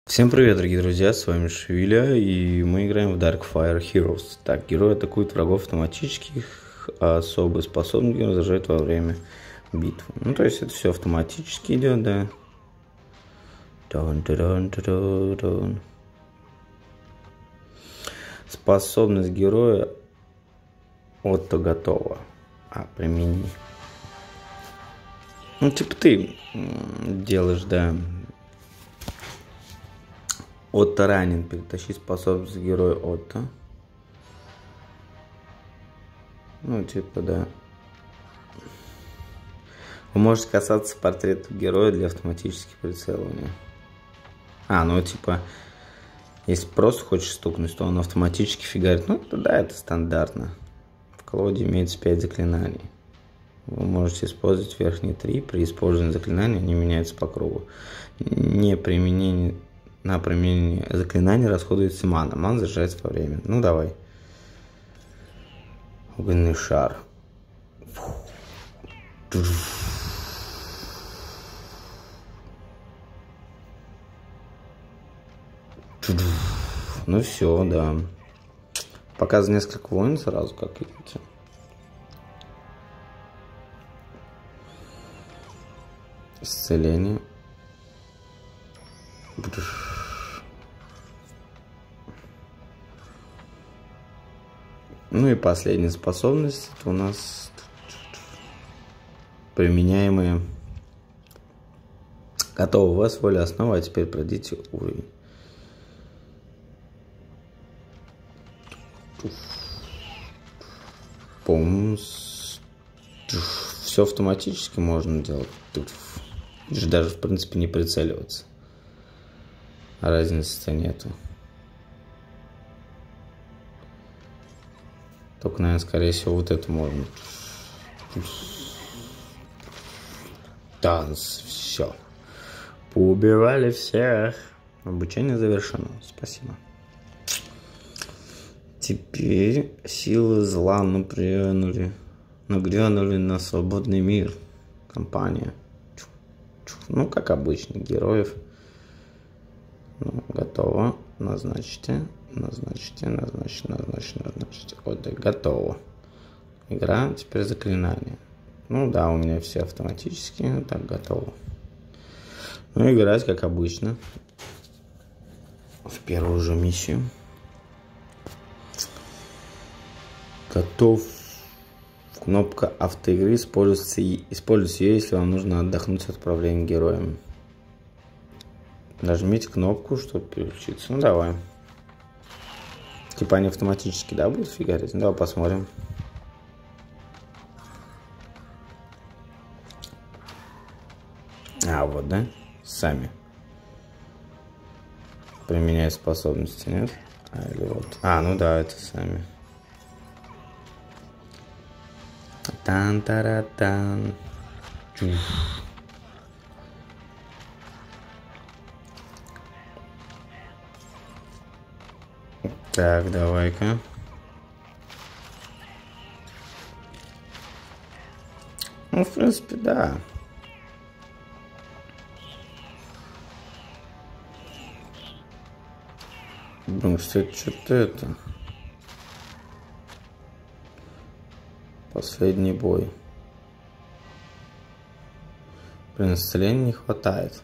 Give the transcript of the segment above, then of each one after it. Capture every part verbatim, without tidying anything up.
Всем привет, дорогие друзья, с вами Швиля, и мы играем в Darkfire Heroes. Так, герой атакует врагов автоматически, а особые способности разряжает во время битвы. Ну, то есть это все автоматически идет, да. Дон-дон-дон-дон-дон. Способность героя отто готова. А, примени. Ну, типа ты делаешь, да. Отто ранен. Перетащи способность героя Отто. Ну, типа, да. Вы можете касаться портрета героя для автоматических прицеливания. А, ну, типа, если просто хочешь стукнуть, то он автоматически фигарит. Ну, то да, это стандартно. В колоде имеется пять заклинаний. Вы можете использовать верхние три. При использовании заклинаний они меняются по кругу. Не применение... На применение заклинания расходуется мана. Мана заряжается во время. Ну, давай. Огненный шар. Ну, все, да. Показываю несколько войн сразу, как видите. Исцеление. Ну и последняя способность, это у нас применяемые. Готово, у вас воля основа, а теперь пройдите уровень. Помс. Все автоматически можно делать. Тут даже в принципе не прицеливаться. Разницы-то нету. Только, наверное, скорее всего, вот это можно. Танц. Все. Поубивали всех. Обучение завершено. Спасибо. Теперь силы зла нагрянули. Нагрянули на свободный мир. Компания. Ну, как обычно, героев. Ну, готово. Назначьте. Назначьте, назначьте, назначьте, назначьте. Вот, готово. Игра, теперь заклинание. Ну да, у меня все автоматически. Так, готово. Ну, играть, как обычно. В первую же миссию. Готов. Кнопка автоигры используется, используйте ее, если вам нужно отдохнуть от управления героем. Нажмите кнопку, чтобы переключиться. Ну, давай. Типа они автоматически, да, будут фигарить? Ну, давай посмотрим. А, вот, да? Сами. Применяют способности, нет? А, или вот. А, ну да, это сами. Тан-тара-тан. Так, давай-ка. Ну, в принципе, да. Блин, кстати, что-то это. Последний бой. Блин, исцеления не хватает.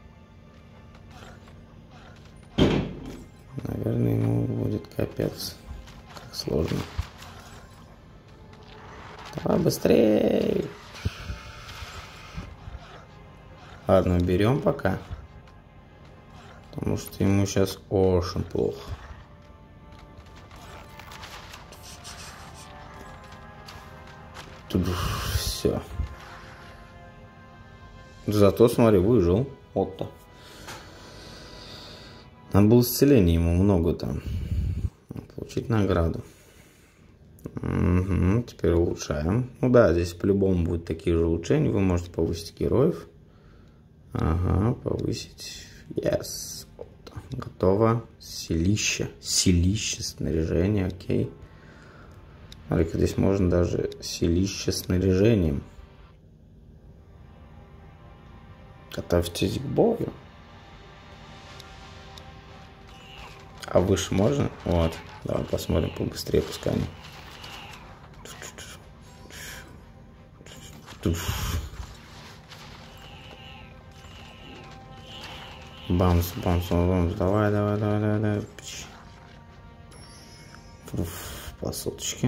Наверное, ему будет капец. Как сложно. Давай быстрее. Ладно, берем пока. Потому что ему сейчас очень плохо. Тут все. Зато, смотри, выжил. Отто. Надо было исцеление ему много там. Получить награду. Угу, теперь улучшаем. Ну да, здесь по-любому будут такие же улучшения. Вы можете повысить героев. Ага, повысить. Yes. Готово. Силище. Силище, снаряжение, окей. Смотри-ка, здесь можно даже силище снаряжением. Готовьтесь к бою. А выше можно? Вот. Давай посмотрим побыстрее, пускай они. Бамс, бамс, бамс. Давай, давай, давай, давай, давай. Уф, по соточке.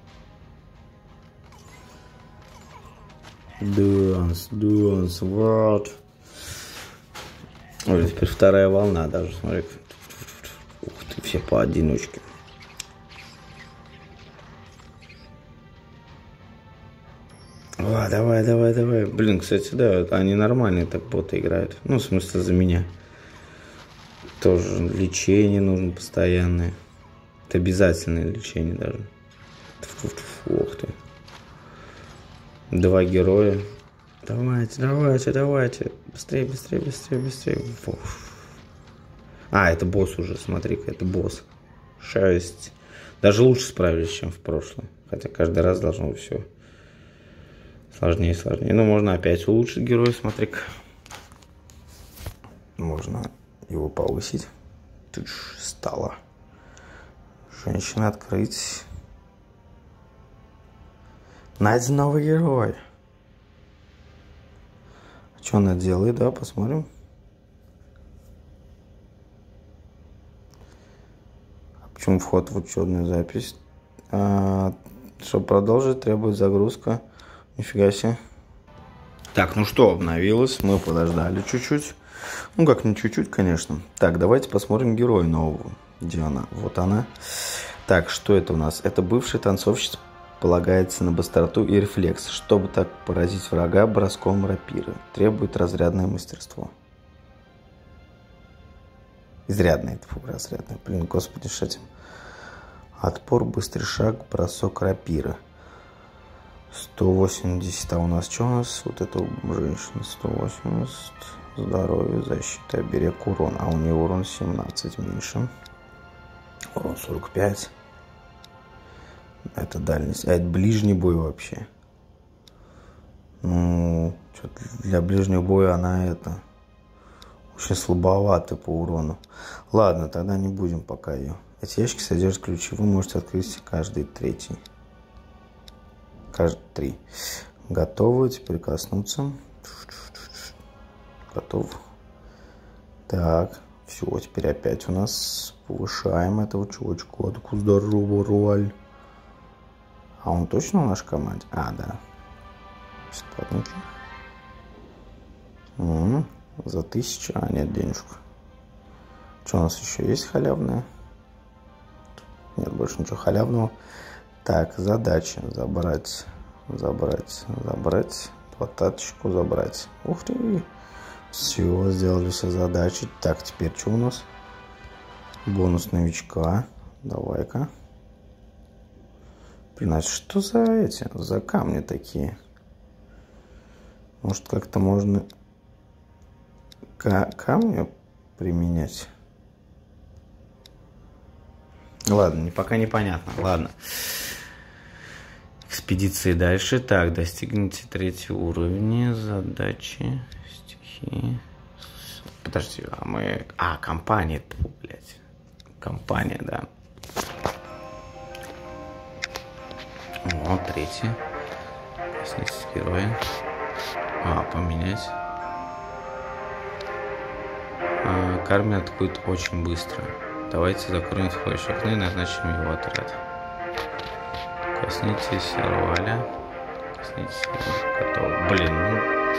Дуанс, дуанс, вот. Ой, теперь вторая волна даже, смотри. Ух ты, все поодиночке. О, давай, давай, давай. Блин, кстати, да, они нормальные так боты играют. Ну, в смысле, за меня. Тоже лечение нужно постоянное. Это обязательное лечение даже. Ух ты. Два героя. Давайте, давайте, давайте. Быстрее, быстрее, быстрее, быстрее. Фух. А, это босс уже, смотри-ка, это босс. Шесть. Даже лучше справились, чем в прошлом. Хотя каждый раз должно быть все сложнее и сложнее. Ну, можно опять улучшить героя, смотри-ка. Можно его повысить. Тут стало. Женщина открыть. Найден новый герой. Что она делает, да, посмотрим. А почему вход в учетную запись? А, чтобы продолжить, требует загрузка. Нифига себе. Так, ну что, обновилось. Мы подождали чуть-чуть. Ну, как не чуть-чуть, конечно. Так, давайте посмотрим героя нового. Где она? Вот она. Так, что это у нас? Это бывшая танцовщица. Полагается на быстроту и рефлекс, чтобы так поразить врага броском рапиры. Требует разрядное мастерство. Изрядное, это фу, разрядное. Блин, господи, что этим. Отпор, быстрый шаг, бросок рапиры. сто восемьдесят, а у нас что у нас? Вот это у женщины сто восемьдесят. Здоровье, защита, оберег, урон. А у нее урон семнадцать меньше. Урон сорок пять. Это дальность. А это ближний бой вообще. Ну, что-то для ближнего боя она это... Очень слабовата по урону. Ладно, тогда не будем пока ее. Эти ящики содержат ключи. Вы можете открыть каждый третий. Каждый три. Готовы. Теперь коснуться. Готов. Так. Все, теперь опять у нас повышаем этого чувачку. Откуда здорово, Руаль. А он точно в нашей команде? А, да. Бесплатненький. Угу. За тысячу. А, нет, денежку. Что у нас еще есть халявное? Нет, больше ничего халявного. Так, задача. Забрать, забрать, забрать. Двадцаточку забрать. Ух ты. Все, сделали все задачи. Так, теперь что у нас? Бонус новичка. Давай-ка. Блин, а что за эти? За камни такие? Может, как-то можно камни применять? Ладно, не, пока непонятно. Ладно. Экспедиции дальше. Так, достигните третьего уровня. Задачи. Стихи. Подожди, а мы... А, компания, блядь. Компания, да. Вот, третий. Коснитесь героя. А, поменять. А, Кармен атакует очень быстро. Давайте закроем входящие окна и назначим его отряд. Коснитесь Руаля. Коснитесь. Готово. Блин, ну...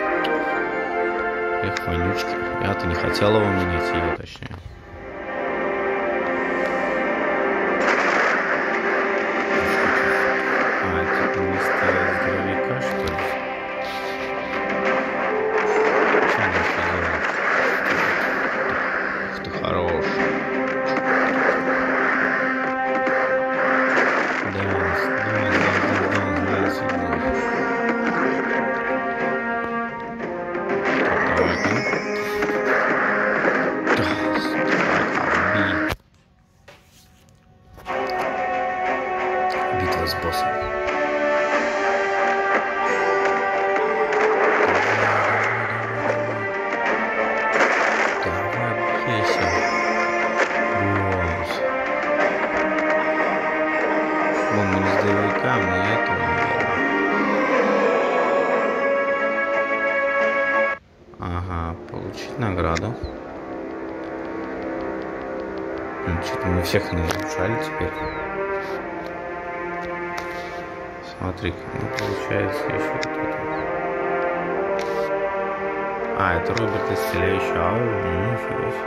Эх, вонючки. Я-то не хотел его менять, ее точнее. Здоровяка, что ли? Что она делает? Ух ты, хорош. Да, да, да, да, да, сюда. Так, давай-ка. Битва с боссом. Что-то мы всех не разрушали теперь. Смотри-ка, ну получается еще вот это. А, это Роберт исцеляющий ауру, ну нифига себе.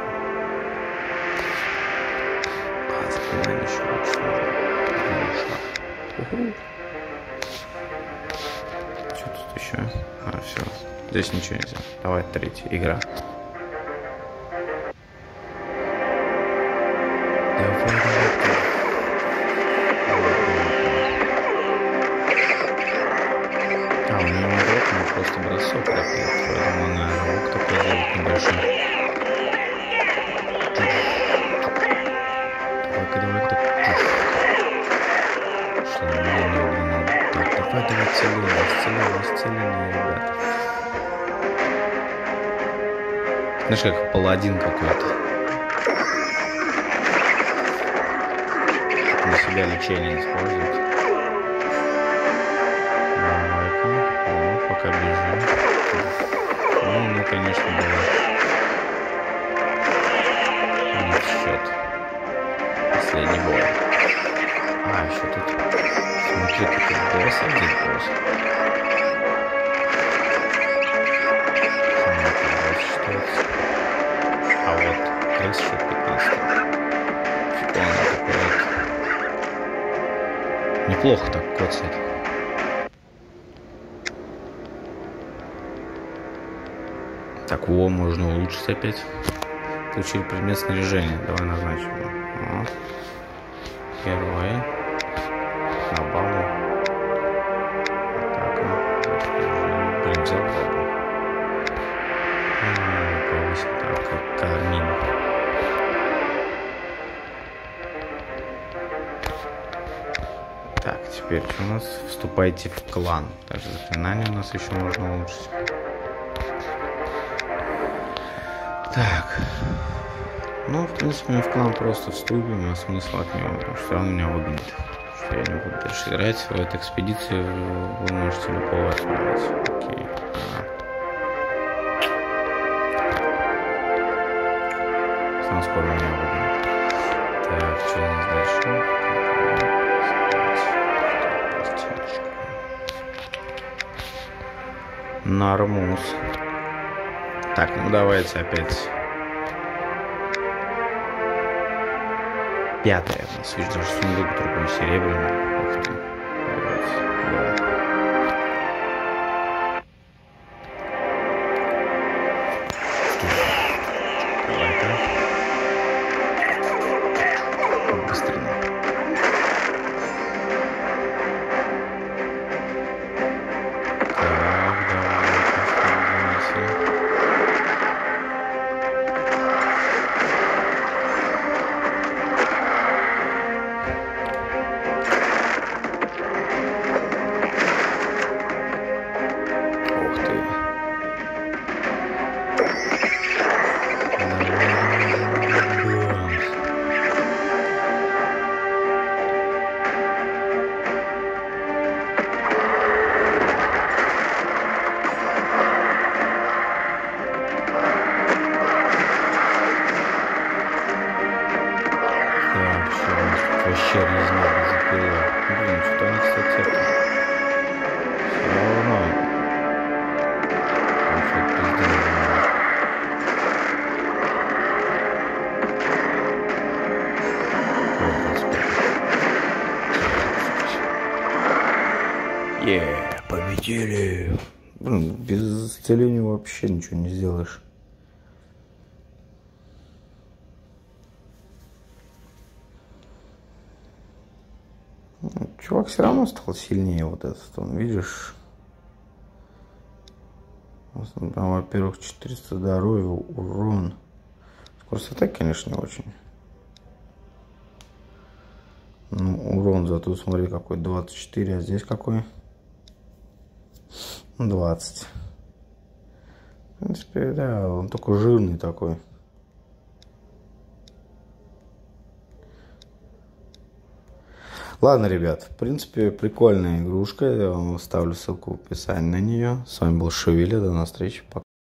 А, заклинание еще лучше. Что тут еще? А, все. Здесь ничего нельзя. Давай третья игра. А, у него игрок, у него просто бросок такой. Поэтому он, наверное, лук такой делает небольшой. Давай-ка, давай-ка. Что, не, не, не надо. Так, давай, давай, исцеление, исцеление, исцеление, ребята. Знаешь, как паладин какой-то. На себя лечение использовать. Давай-ка. О, пока бежим. Ну, ну, конечно, было. Нет, счет. Последний бой. А, еще тут. Смотри, тут босс, один босс. А вот крыс счет пятнадцать. Фига, он такой вот. Неплохо так коцает. Так, во, можно улучшить опять. Получили предмет снаряжения. Давай назначим его. О. Герои. На бабу. Атака. Блин, взял бабу. Повысим так, как кармин. Так, теперь что у нас? Вступайте в клан. Даже заклинание у нас еще можно улучшить. Так. Ну, в принципе, мы в клан просто вступим, а смысл от него, потому что он меня выгонит. Что я не буду дальше играть. В эту экспедицию вы можете любого отправить. Окей. Ага. Сам скоро меня выгонит. Так, что у нас дальше? Нормус. Так, ну давайте опять. Пятая у нас. Видишь, даже сундук другой серебряный. Ух ты. Давайте. Давай-ка. Быстрее. Вообще резня запила. Блин, что они, кстати, это... Все равно. Там что-то пизды не Еее, победили. Блин, без исцеления вообще ничего не сделаешь. Чувак все равно стал сильнее вот этот, он, видишь? Там, во-первых, четыреста здоровья, урон. Скорость атаки, конечно, не очень. Ну, урон зато, смотри, какой, двадцать четыре, а здесь какой? двадцать. В принципе, да, он такой жирный такой. Ладно, ребят, в принципе, прикольная игрушка. Я вам оставлю ссылку в описании на нее. С вами был Шевеля. До новых встреч. Пока.